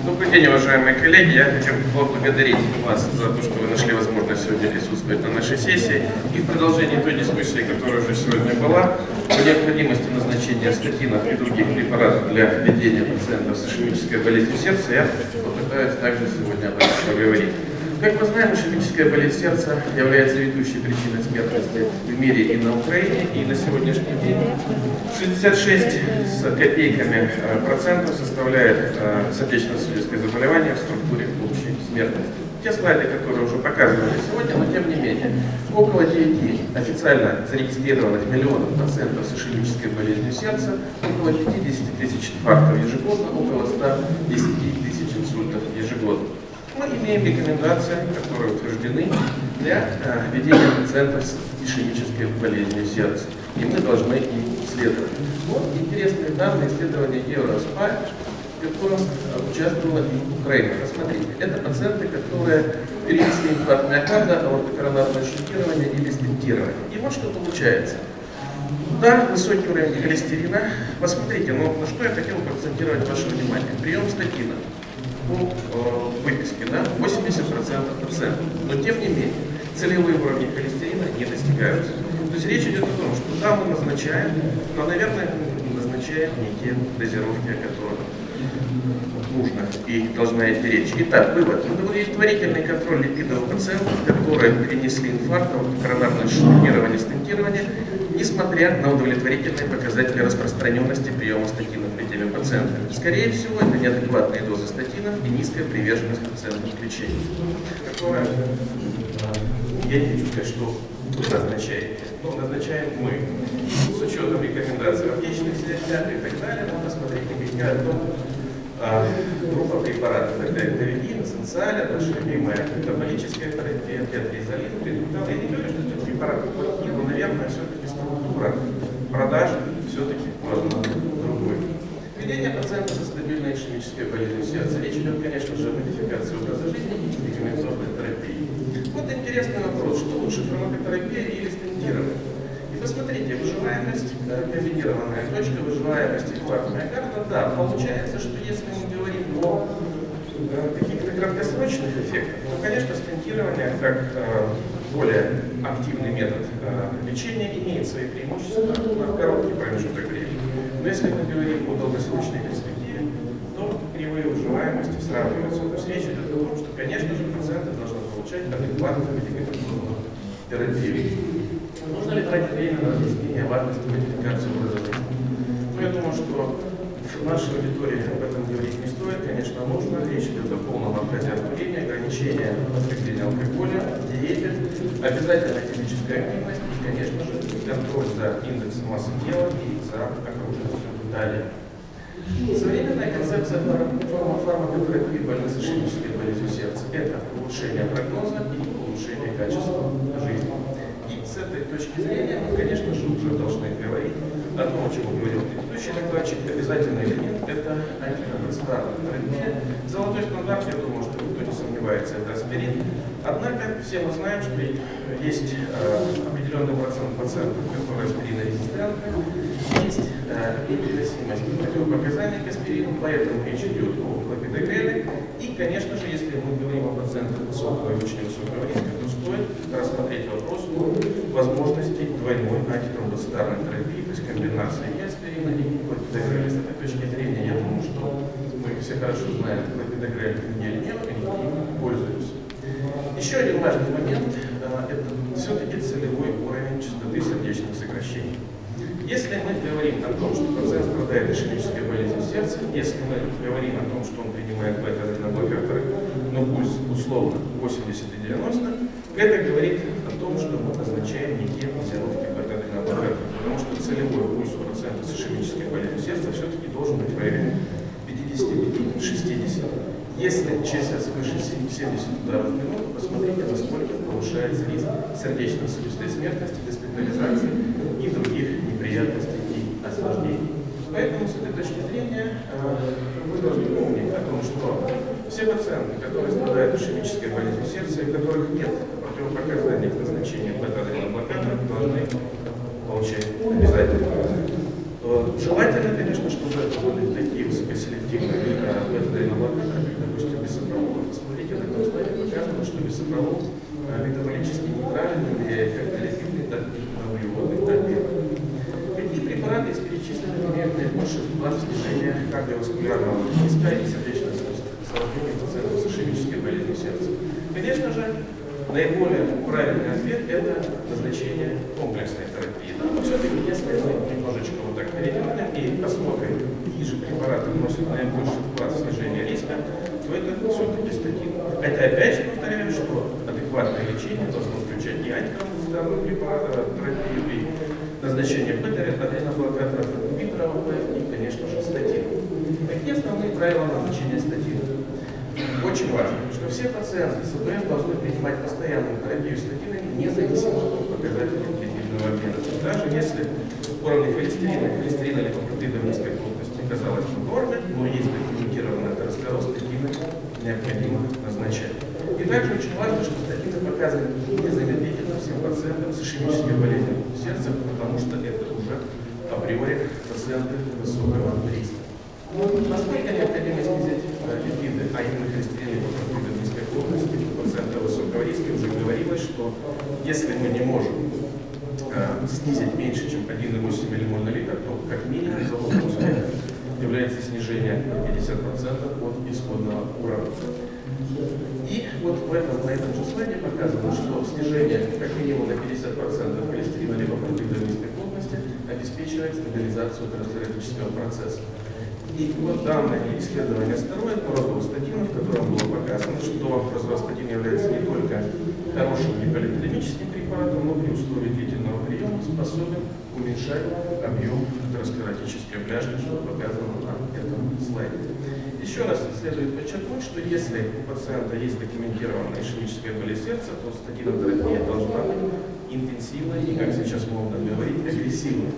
Добрый день, уважаемые коллеги. Я хотел бы поблагодарить вас за то, что вы нашли возможность сегодня присутствовать на нашей сессии. И в продолжении той дискуссии, которая уже сегодня была, по необходимости назначения статинов и других препаратов для лечения пациентов с ишемической болезнью сердца, я попытаюсь также сегодня об этом поговорить. Как мы знаем, ишемическая болезнь сердца является ведущей причиной смертности в мире и на Украине, и на сегодняшний день 66 с копейками процентов составляет сердечно-сосудистые заболевания в структуре общей смертности. Те слайды, которые уже показывали сегодня, но тем не менее, около 9 официально зарегистрированных миллионов пациентов с ишемической болезнью сердца, около 50 тысяч инфарктов ежегодно, около 110 тысяч инсультов ежегодно. Мы имеем рекомендации, которые утверждены для ведения пациентов с ишемической болезнью сердца. И мы должны им следовать. Вот интересные данные исследования Евроспа, в котором участвовала и Украина. Посмотрите, это пациенты, которые перенесли инфаркт миокарда, аортокоронарное шунтирование или стентирование. И вот что получается. Да, высокий уровень холестерина. Посмотрите, на что я хотел бы акцентировать ваше внимание. Прием статина. По выписке, да, 80% пациентов. Но тем не менее, целевые уровни холестерина не достигаются. То есть речь идет о том, что да, мы назначаем, но, наверное, назначаем не те дозировки, о которых нужно и должна идти речь. Итак, вывод. Удовлетворительный контроль липидов у пациентов, которые перенесли инфаркт, коронарное шунтирование, стентирование, несмотря на удовлетворительные показатели распространенности приема статинов при этими пациентами. Скорее всего, это неадекватные дозы статинов и низкая приверженность пациентов к лечению. Которая, я не хочу сказать, что вы назначаете, но назначаем мы. С учетом рекомендаций аптечных средств и так далее, надо смотреть, какая группа препаратов. Это эндовигин, эссенциалия, наша любимая метаболическая терапия, тетризолин, предуктал. Я не говорю, что эти препараты плохие, но, наверное, все-таки структура продажи все-таки важна другой. Введение пациента со стабильной ишемической болезнью сердца. Речь идет, конечно же, о модификации образа жизни и медикаментозной терапии. Вот интересный вопрос, что лучше, фармакотерапия или стентирование? И посмотрите, выживаемость, комбинированная точка, выживаемость инфаркта миокарда, да, получается, что если мы говорим о каких-то краткосрочных эффектах, то, конечно, стентирование как более активный метод лечения имеет свои преимущества в короткий промежуток времени. Но если мы говорим о долгосрочной перспективе, то кривые выживаемости сравниваются. То есть речь идет о том, что, конечно же, пациенты должны получать адекватную медикаментозную терапию. Нужно ли тратить время на разъяснение важности модификации образа жизни? Ну, я думаю, что в нашей аудитории об этом говорить не стоит. Конечно, нужно. Речь идет о полном отказе от курения, ограничения потребления алкоголя, диете, обязательно физическая активность и, конечно же, контроль за индексом массы тела и за окружностью. Далее. Современная концепция фармакотерапии больных с ишемической болезнью сердца – это улучшение прогноза и улучшение качества жизни. И с этой точки зрения мы, конечно же, уже должны говорить о том, о чем говорил предыдущий докладчик. Обязательный элемент – это антиконтрастарная терапия. Золотой стандарт, я думаю, что никто не сомневается, это аспирин. Однако все мы знаем, что есть определенный процент пациентов, которые аспиринорезистентны, есть непереносимость противопоказаний к аспирину, поэтому речь идет о клопидогреле. И, конечно же, если мы говорим о пациентах высокого и очень высокого риска, то стоит рассмотреть вопрос о возможности двойной антитромбоцитарной терапии, то есть комбинации и аспирина, и клопидогреля. С этой точки зрения, я думаю, что мы все хорошо знаем, клопидогрель нет, и им пользуются. Еще один важный момент – это все-таки целевой уровень частоты сердечных сокращений. Если мы говорим о том, что пациент страдает ишемической болезнью сердца, если мы говорим о том, что он принимает бета-адреноблокаторы, но пульс условно 80 и 90, это говорит о том, что мы назначаем не те дозировки бета-адреноблокаторов, потому что целевой пульс у пациента с ишемической болезнью сердца все-таки должен быть в районе 55-60. Если ЧСС выше 70 ударов в минуту, посмотрите, насколько повышается риск сердечно-сосудистой смертности, госпитализации и других неприятностей и осложнений. Поэтому с этой точки зрения вы должны помнить о том, что все пациенты, которые страдают ишемической болезнью сердца и у которых нет противопоказаний к назначению бета-адреноблокаторов, должны получать обязательно. Желательно, конечно, чтобы это были такие высокоселективные бета-адреноблокаторы, бисопролол, посмотрите, на этом слайде показано, что бисопролол метаболически неправильно влияет как на липидный, так и на углеводный обмен. Какие препараты из перечисленных имеют наибольший вклад в снижение кардиоваскулярного риска и сердечно-сосудистой пациентов с ишемической болезнью сердца? Конечно же, наиболее правильный ответ – это назначение комплексной терапии. Но все-таки, если мы немножечко вот так перейдем и посмотрим, какие же препараты вносят наибольший вклад в снижение риска, то это все-таки статин. Хотя, опять же, повторяю, что адекватное лечение должно включать и антикоагулянтную терапию, и назначение бета-ретиноблокаторов, ингибиторов, и, конечно же, статин. Какие основные правила назначения статина? Очень важно, что все пациенты с АПМ должны принимать постоянную терапию статинами, независимо от показателей липидного обмена. Даже если уровень холестерина липопротеида в низкой плотности казалось бы в норме, но если документирован атеросклероз, статины необходимо назначать. И также очень важно, что статины показаны незамедлительно всем пациентам с ишемической болезнью сердца, потому что это уже априори пациенты высокого риска. Насколько необходимо снизить липиды, а именно холестерин и липопротеиды в низкой плотности у пациента высокого риска, уже говорилось, что если мы не можем снизить меньше, чем 1,8 ммоль на литр, то как минимум залогом успеха является снижение на 50% от исходного уровня. И вот на этом же слайде показано, что снижение как минимум на 50% холестерина либо протеида низкой плотности обеспечивает стабилизацию атеросклеротического процесса. И вот данное исследование второе по розовостатину, в котором было показано, что розовостатин является не только хорошим гиполипидемическим препаратом, но при условии длительного приема способен уменьшать объем атеросклеротической бляшки, что показано на этом слайде. Еще раз следует подчеркнуть, что если у пациента есть документированная ишемическая болезнь сердца, то статинотерапия должна быть интенсивной и, как сейчас модно говорить, агрессивной.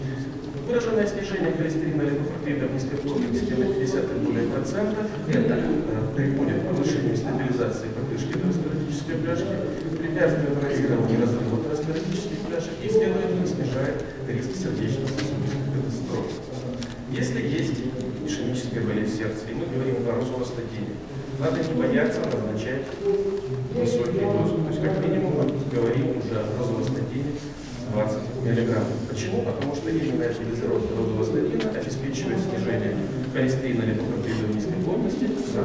Выраженное снижение холестерина липопротеида в низкой плотности на 50 и более процентов, это приводит к повышению стабилизации покрышки атеросклеротической бляшки, препятствует тонизированию разрыва атеросклеротических бляшек и, следовательно, снижает риск сердечно-сосудистой катастрофы. Если есть ишемическая болезнь сердца, и мы говорим о розовостатине, надо не бояться назначать высокие дозы. То есть, как минимум, мы говорим уже о розовостатине 20 мг. Почему? Потому что именно эта дозировка розовостатина обеспечивает снижение холестерина липопротеида в низкой плотности на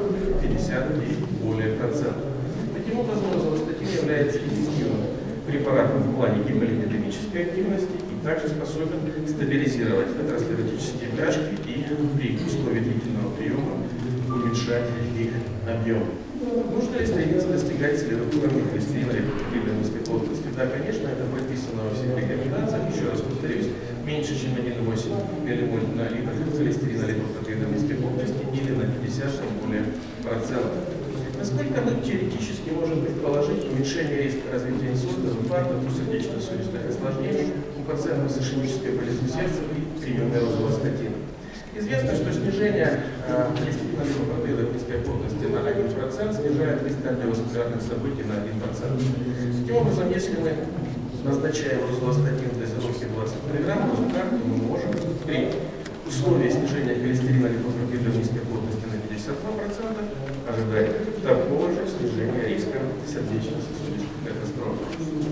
50 и более процентов. Таким образом, розовостатин является эффективным препаратом в плане гиполипидемической активности и также способен стабилизировать атеросклеротические бляшки и при условии длительного приема уменьшать их объем. Нужно ли стремиться достигать целевых уровней холестерина липопротеида в низкой плотности? Да, конечно, это прописано во всех рекомендациях. Еще раз повторюсь, меньше, чем 1,8 ммоль на литр холестерина липопротеида в низкой плотности или на 50 и более процентов. Насколько мы теоретически можем предположить уменьшение риска развития инсульта, инфаркта, сердечно-сосудистых осложнений у пациентов с ишемической болезнью сердца при приеме розовостатина? Известно, что снижение холестерина липопротеида в низкой плотности на 1% снижает риск кардиоваскулярных событий на 1%. Таким образом, если мы назначаем розовостатин в дозировке 20 мг, то мы можем при условии снижения холестерина липопротеида в низкой плотности на 52% ожидать такого же снижения риска сердечно-сосудистой катастрофы.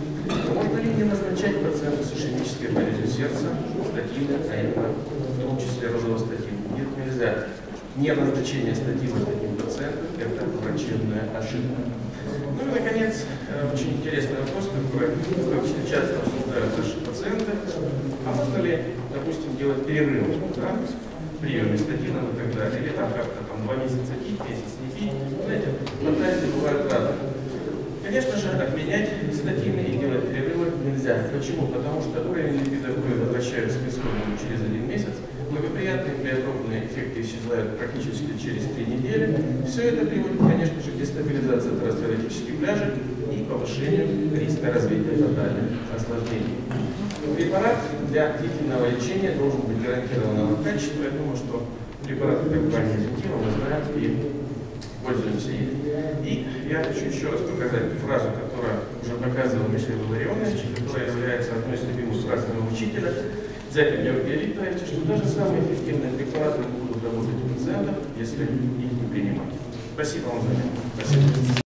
Можно ли не назначать пациенту с ишемической болезнью сердца статины, а именно в том числе розовостатин? Нет, нельзя. Неназначение статина таким пациентам – это врачебная ошибка. Ну и, наконец, очень интересный вопрос, который достаточно часто обсуждают наши пациенты. А можно ли, допустим, делать перерыв в приеме статинов и так далее? Или там как-то 2 месяца пить, месяц не пить? Знаете, фантазии бывают разные. Конечно же, отменять статины и делать перерывы нельзя. Почему? Потому что уровень липидов возвращаются к исходному через 1 месяц, благоприятные плеотропные эффекты исчезают практически через 3 недели. Все это приводит, конечно же, к дестабилизации атеросклеротических бляшек и повышению риска развития фатальных осложнений. Препарат для длительного лечения должен быть гарантированного качества. Я думаю, что препараты компании Зентива мы знаем и пользуемся ими. И я хочу еще раз показать фразу, которую уже показывал Михаил Илларионович, которая является одной из любимых фраз моего учителя, Зятя Георгия Викторовича, что даже самые эффективные препараты будут работать у пациентов, если их не принимать. Спасибо вам за это. Спасибо.